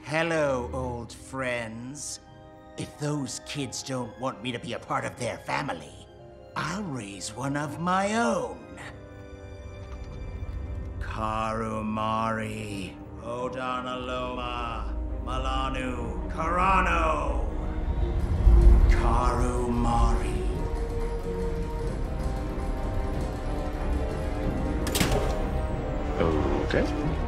Hello, old friends. If those kids don't want me to be a part of their family, I'll raise one of my own. Karumari, Odanaloma, Malanu, Karano. Karumari. Okay.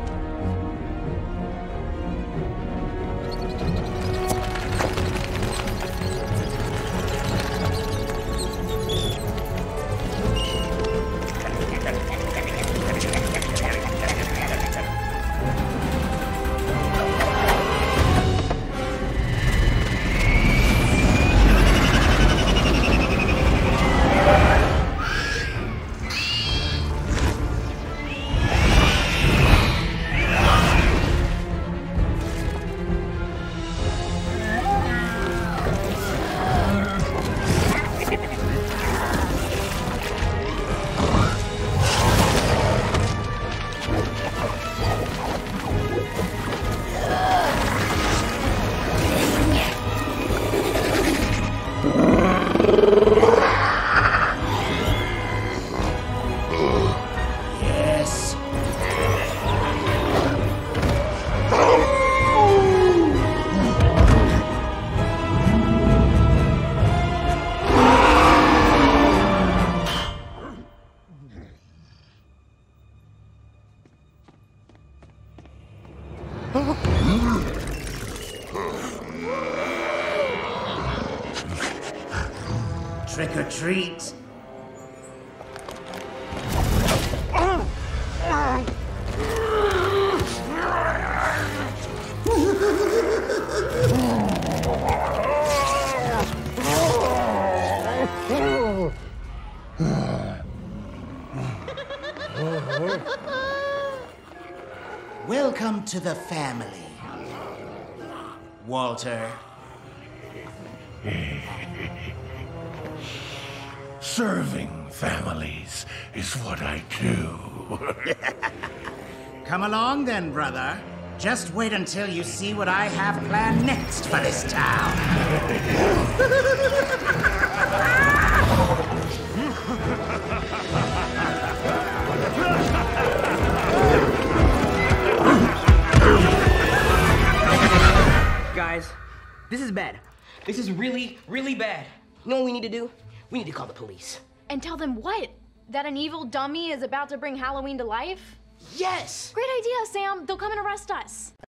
Trick or treat. Welcome to the family, Walter. Serving families is what I do. Come along then, brother. Just wait until you see what I have planned next for this town. Guys, this is bad. This is really, really bad. You know what we need to do? We need to call the police. And tell them what? That an evil dummy is about to bring Halloween to life? Yes! Great idea, Sam. They'll come and arrest us.